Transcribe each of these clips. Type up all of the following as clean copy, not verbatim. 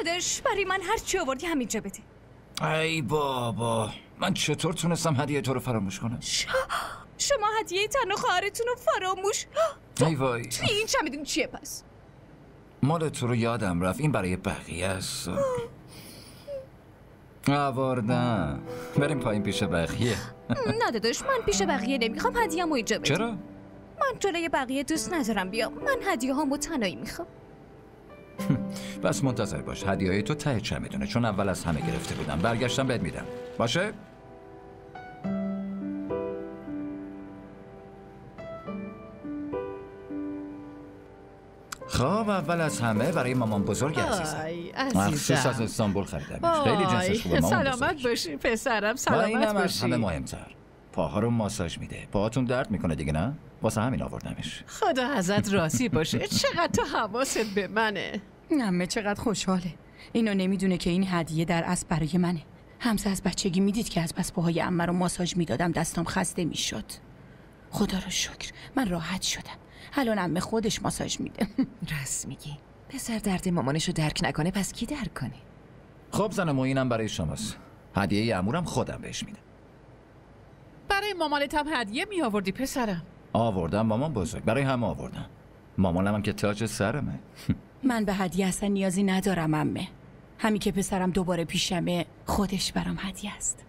داداش برای من هر چی آوردی همینجا بده. ای بابا، من چطور تونستم هدیه تو رو فراموش کنم؟ شما هدیه تن و خواهرتون رو فراموش؟ ای وای، توی این چمدون چیه پس؟ مال تو رو یادم رفت، این برای بقیه است. آوردم، بریم پایین پیش بقیه. نه داداش، من پیش بقیه نمیخوام، هدیه‌مو اینجا بده. چرا؟ من جلوی بقیه دوست ندارم بیام، من هدیه هامو تنهایی میخوام. بس منتظر باش، هدیه‌های تو ته چمدونه، چون اول از همه گرفته بودم. برگشتم بهت میدم، باشه؟ خب اول از همه برای مامان بزرگ عزیزم، مخصوص از استانبول خریدمش. خیلی جنسش خوبه مامان بزرگ. سلامت باشی پسرم، سلامت باشی. و اینم از همه مهمتر، پاها رو ماساژ میده. پاهاتون درد میکنه دیگه نه؟ واسه همین آوردمش. خدا ازت راضی باشه. چقدر تو حواست به منه. عمه چقدر خوشحاله. اینو نمیدونه که این هدیه در اصل برای منه. همسه از بچگی میدید که از بس پاهای عمه رو ماساژ میدادم دستام خسته میشد. خدا رو شکر من راحت شدم. الان عمه خودش ماساژ میده. راست میگی. پسر درد مامانشو درک نکنه پس کی درک کنه؟ خب زنم، اینم برای شماست. هدیه عمورم خودم بهش میدم. برای مامانت هم هدیه می آوردی پسرم؟ آوردم مامان بزرگ، برای همه آوردم. مامانم هم که تاج سرمه. من به هدیه اصلا نیازی ندارم عمه. همین که پسرم دوباره پیشمه خودش برام هدیه است.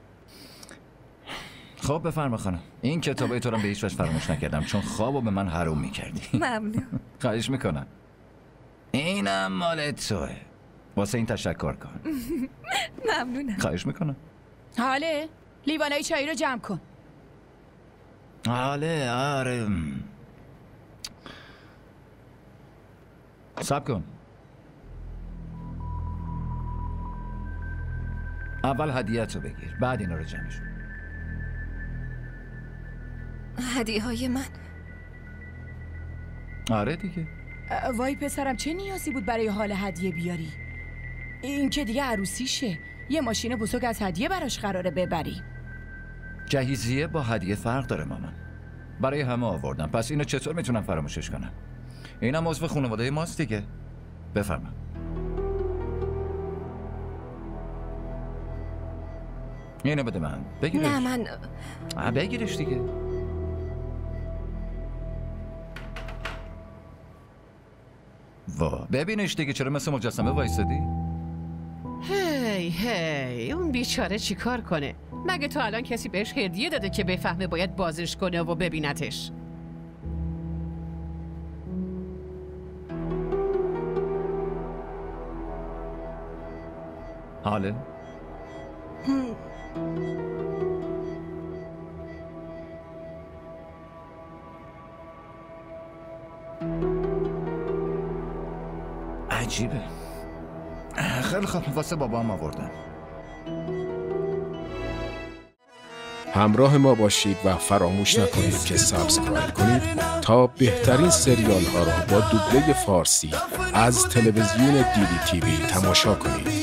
خب بفرما خانم، این کتابای تو رو به هیچ وجه فراموش نکردم، چون خوابو به من حروم میکردی. ممنون. خواهش میکنم. اینم مال توه، واسه این تشکر کن. ممنونم. خواهش میکنم. حاله لیوانای چایی رو جمع کن. حاله آره. صبر کن. اول هدیه‌تو بگیر، بعد اینا رو جمعش کن. هدیه های من؟ آره دیگه. وای پسرم چه نیازی بود برای حال هدیه بیاری؟ این که دیگه عروسیشه. یه ماشین بزرگ از هدیه براش قراره ببری. جهیزیه با هدیه فرق داره مامان. برای همه آوردم، پس اینو چطور میتونم فراموشش کنم؟ اینم عضو خانواده ماست دیگه. بفرما. اینو بده من. بگیرش. نه من بگیرش دیگه. وا ببینش دیگه، چرا مثل مجسمه وایسادی؟ هی اون بیچاره چی کار کنه؟ مگه تو الان کسی بهش هدیه داده که بفهمه باید بازش کنه و ببینتش؟ حاله؟ عجیبه. خیلی خوب، واسه بابام آوردم. همراه ما باشید و فراموش نکنید که سابسکرایب کنید تا بهترین سریال ها را با دوبله فارسی از تلویزیون دیدی تیوی تماشا کنید.